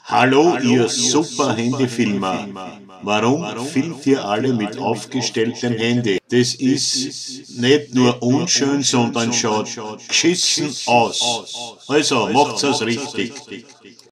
Hallo, ihr super Handyfilmer. Warum filmt ihr alle mit aufgestelltem Handy? Das ist nicht nur unschön, sondern schaut geschissen aus. Also, macht's es richtig.